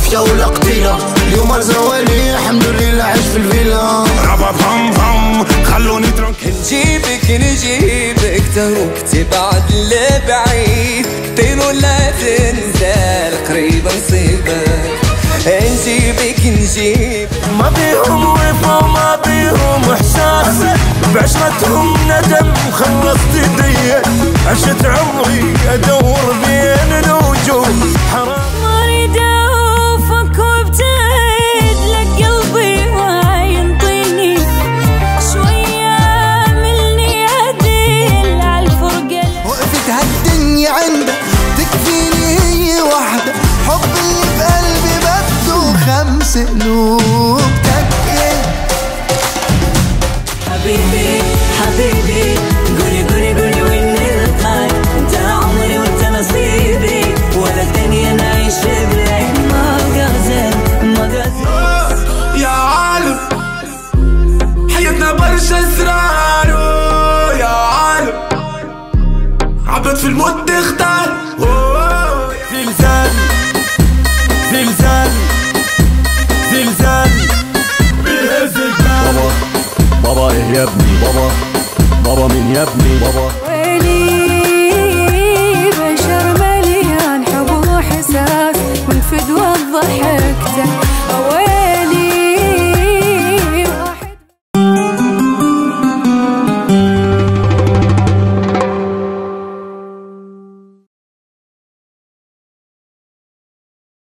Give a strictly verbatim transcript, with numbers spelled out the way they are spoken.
مافيا ولا قتيلة، اليوم زوالي الحمد لله عايش في الفيلا. رابا بام بام خلوني ترنك. نجيبك نجيبك تروك تبعد لبعيد، طير ولا تنزل قريب نصيبك. نجيبك نجيبك ما بيهم وفا ما بيهم احساس، بعشرتهم ندم خلصت يدي، عشت عمري ادور بين الوجوه حرام. ما اريد اوفك وابتعد لك قلبي ما ينطيني، شويه ملني عدل عالفرقه. وقفت هالدنيا عندك تكفيني هي وحده، حب اللي بقلبي بده خمس قلوب. حبيبي حبيبي قولي قولي قولي وين نلقاك، انت عمري وانت نصيبي، ولا الدنيا نعيش بلك. ما غازل ما غازل يا عالم حياتنا برشا اسرار، يا عالم عبد في الموت تختار. زلزال زلزال زلزال بيهزك بابا بابا ايه يا ابني، بابا بابا مين يا ابني بابا. ويلي بشر مليان حب وحساس، والفدوى الضحك